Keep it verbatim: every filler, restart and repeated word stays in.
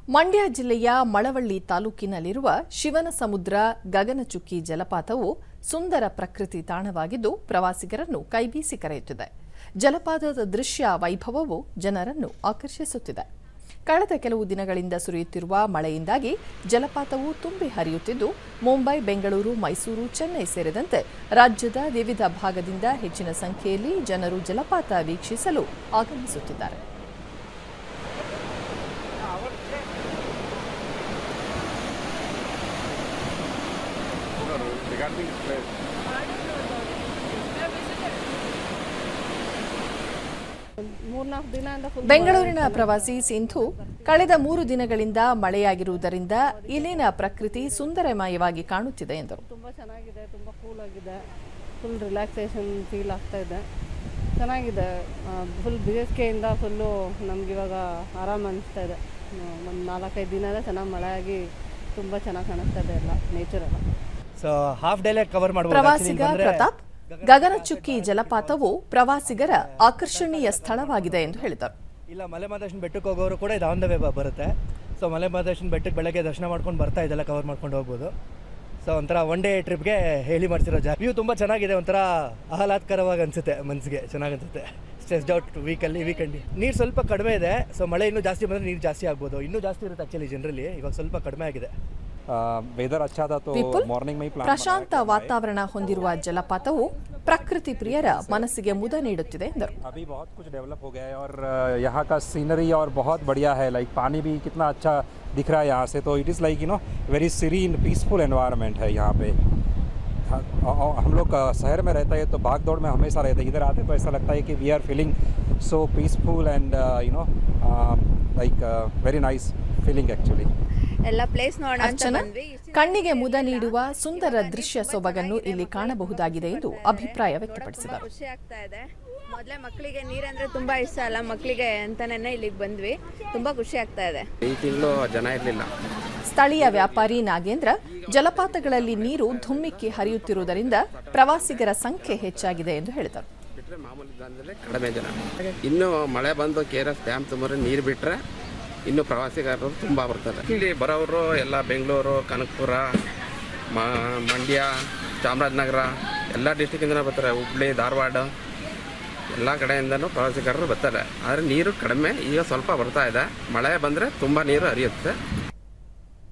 ಮಂಡ್ಯ ಜಿಲ್ಲೆಯ ಮಳವಳ್ಳಿ ತಾಲೂಕಿನಲ್ಲಿರುವ ಶಿವನಸಮುದ್ರ ಗಗನಚುಕ್ಕಿ ಜಲಪಾತವು ಸುಂದರ ಪ್ರಕೃತಿ ತಾಣವಾಗಿದ್ದು ಪ್ರವಾಸಿಗರನ್ನು ಕೈಬೀಸಿ ಕರೆಯುತ್ತಿದೆ. ಜಲಪಾತದ ದೃಶ್ಯ ವೈಭವವು ಜನರನ್ನು ಆಕರ್ಷಿಸುತ್ತಿದೆ. ಕಳೆದ ಕೆಲವು ದಿನಗಳಿಂದ ಸುರಿಯುತ್ತಿರುವ ಮಳೆಯಿಂದಾಗಿ ಜಲಪಾತವು ತುಂಬಿ ಹರಿಯುತ್ತಿದ್ದು ಮುಂಬೈ, ಬೆಂಗಳೂರು, ಮೈಸೂರು, ಚೆನ್ನೈ ಸೇರಿದಂತೆ ರಾಜ್ಯದ ವಿವಿಧ ಭಾಗದಿಂದ ಹೆಚ್ಚಿನ ಸಂಖ್ಯೆಯಲ್ಲಿ ಜನರು ಜಲಪಾತ ವೀಕ್ಷಿಸಲು ಆಗಮಿಸುತ್ತಿದ್ದಾರೆ. ಬೆಂಗಳೂರಿನ ಪ್ರವಾಸಿ ಸಿಂಧು ಕಳೆದ ಮೂರು ದಿನಗಳಿಂದ ಮಳೆಯಾಗಿರುವುದರಿಂದ ಇಲ್ಲಿನ ಪ್ರಕೃತಿ ಸುಂದರಮಯವಾಗಿ ಕಾಣುತ್ತಿದೆ ಎಂದರು. ತುಂಬಾ ಚೆನ್ನಾಗಿದೆ, ತುಂಬಾ ಕೂಲ್ ಆಗಿದೆ, ಫುಲ್ ರಿಲ್ಯಾಕ್ಸೇಷನ್ ಫೀಲ್ ಆಗ್ತಾ ಇದೆ. ಚೆನ್ನಾಗಿದೆ, ಫುಲ್ ಬಿಸಿಗೆಯಿಂದ ಫುಲ್ಲು ನಮ್ಗೆ ಇವಾಗ ಆರಾಮ ಅನಿಸ್ತಾ ಇದೆ. ಒಂದು ನಾಲ್ಕೈದು ದಿನ ಚೆನ್ನಾಗಿ ಮಳೆಯಾಗಿ ತುಂಬಾ ಚೆನ್ನಾಗಿ ಕಾಣಿಸ್ತಾ ಇದೆ ಎಲ್ಲ ನೇಚರ್ ಎಲ್ಲ. ಸೊ ಹಾಫ್ ಡೇಲೆ ಕವರ್ ಮಾಡಬಹುದು. ಪ್ರವಾಸಿಗ ಪ್ರತಾಪ್, ಗಗನಚುಕ್ಕಿ ಜಲಪಾತವು ಪ್ರವಾಸಿಗರ ಆಕರ್ಷಣೀಯ ಸ್ಥಳವಾಗಿದೆ ಎಂದು ಹೇಳಿದರು. ಇಲ್ಲ, ಮಲೆ ಮಹದೇಶ್ವರ ಬೆಟ್ಟಕ್ಕೆ ಹೋಗೋರು ಕೂಡ ಇದು ಆನ್ ದ ವೇ ಬರುತ್ತೆ. ಸೊ ಮಲೆ ಮಹದೇಶ್ವರ ಬೆಟ್ಟಕ್ಕೆ ಬೆಳಗ್ಗೆ ದರ್ಶನ ಮಾಡ್ಕೊಂಡು ಬರ್ತಾ ಇದೆಲ್ಲ ಕವರ್ ಮಾಡ್ಕೊಂಡು ಹೋಗ್ಬೋದು. ಸೊ ಒಂಥರ ಒನ್ ಡೇ ಟ್ರಿಪ್ಗೆ ಹೇಳಿ ಮಾಡ್ತಿರೋ ಜಾಗ. ವ್ಯೂ ತುಂಬ ಚೆನ್ನಾಗಿದೆ, ಒಂಥರ ಆಹ್ಲಾದಕರವಾಗಿ ಅನಿಸುತ್ತೆ, ಮನಸ್ಸಿಗೆ ಚೆನ್ನಾಗಿ ಅನಿಸುತ್ತೆ. ಸ್ಟ್ರೆಸ್ಡ್ ಔಟ್ ವೀಕಲ್ಲಿ ವೀಕೆಂಡ್ ನೀರು ಸ್ವಲ್ಪ ಕಡಿಮೆ ಇದೆ. ಸೊ ಮಳೆ ಇನ್ನೂ ಜಾಸ್ತಿ ಬಂದರೆ ನೀರು ಜಾಸ್ತಿ ಆಗ್ಬೋದು. ಇನ್ನೂ ಜಾಸ್ತಿ ಇರುತ್ತೆ ಆ್ಯಕ್ಚುಲಿ ಜನರಲ್ಲಿ, ಇವಾಗ ಸ್ವಲ್ಪ ಕಡಿಮೆ ಆಗಿದೆ. ಪ್ರಶಾಂತ ವಾತಾವರಣ ಹೊಂದಿರುವ ಜಲಪಾತವು ಪ್ರಕೃತಿ ಪ್ರಿಯರ ಮನಸ್ಸಿಗೆ ಮುದ ನೀಡುತ್ತಿದೆ ಎಂದರು. अभी बहुत कुछ डेवलप हो गया है और यहाँ का सीनरी और बहुत बढ़िया है. लाइक पानी भी कितना अच्छा दिख रहा है यहाँ से. तो it is like you know very serene peaceful environment है यहाँ पे. हम लोग शहर में रहता है तो भाग दौड़ में हमेशा रहते हैं. इधर आते तो ऐसा लगता है कि we are feeling so peaceful and you know like very nice feeling actually. ಎಲ್ಲ ಪ್ಲೇಸ್ ನೋಡೋಣ. ಕಣ್ಣಿಗೆ ಮುದ ನೀಡುವ ಸುಂದರ ದೃಶ್ಯ ಸೊಬಗನ್ನು ಇಲ್ಲಿ ಕಾಣಬಹುದಾಗಿದೆ ಎಂದು ಅಭಿಪ್ರಾಯ ವ್ಯಕ್ತಪಡಿಸಿದರು. ಖುಷಿ ಆಗ್ತಾ ಇದೆ. ಮೊದಲೇ ಮಕ್ಕಳಿಗೆ ನೀರಂದ್ರೆ ತುಂಬಾ ಇಷ್ಟ ಅಲ್ಲ, ಮಕ್ಕಳಿಗೆ ಅಂತಾನೆ ಇಲ್ಲಿಗೆ ಬಂದ್ವಿ. ತುಂಬಾ ಖುಷಿ ಆಗ್ತಾ ಇದೆ. ಈ ತಿಂಗಳು ಜನ ಇರಲಿಲ್ಲ. ಸ್ಥಳೀಯ ವ್ಯಾಪಾರಿ ನಾಗೇಂದ್ರ, ಜಲಪಾತಗಳಲ್ಲಿ ನೀರು ಧುಮ್ಮಿಕ್ಕಿ ಹರಿಯುತ್ತಿರುವುದರಿಂದ ಪ್ರವಾಸಿಗರ ಸಂಖ್ಯೆ ಹೆಚ್ಚಾಗಿದೆ ಎಂದು ಹೇಳಿದರು. ಬಿಟ್ರೆ ಮಾಮೂಲಿ ದಾನದಲ್ಲಿ ಕಡಿಮೆ ಜನ. ಇನ್ನು ಮಳೆ ಬಂದು ಕೆ ಆರ್ ಎಸ್ ಡ್ಯಾಮ್ ತುಂಬರೆ ನೀರು ಬಿಟ್ರೆ ಇನ್ನು ಪ್ರವಾಸಿಗರು ತುಂಬ ಬರ್ತಾರೆ. ಇಲ್ಲಿ ಬರೋರು ಎಲ್ಲ ಬೆಂಗಳೂರು, ಕನಕಪುರ, ಮಂಡ್ಯ, ಚಾಮರಾಜನಗರ ಎಲ್ಲ ಡಿಸ್ಟಿಕ್ಕಿಂದ ಬರ್ತಾರೆ. ಹುಬ್ಳಿ, ಧಾರವಾಡ ಎಲ್ಲ ಕಡೆಯಿಂದನೂ ಪ್ರವಾಸಿಗರು ಬರ್ತಾರೆ. ಆದರೆ ನೀರು ಕಡಿಮೆ, ಈಗ ಸ್ವಲ್ಪ ಬರ್ತಾ ಇದೆ. ಮಳೆ ಬಂದರೆ ತುಂಬ ನೀರು ಹರಿಯುತ್ತೆ.